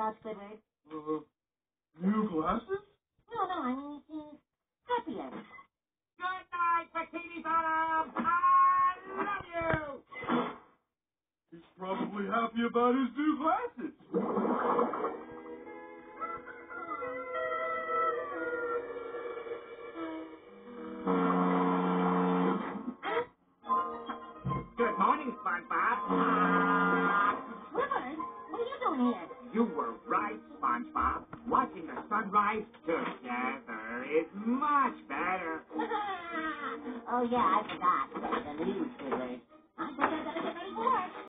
about, Squidward? New glasses? No, I mean, he's happier. Good night, Bikini Bottom! I love you! He's probably happy about his new glasses. Good morning, SpongeBob. Squidward, what are you doing here? You were right, SpongeBob. Watching the sunrise together is much better. Oh, yeah, I forgot. The news, Squidward. I guess I better get ready for work.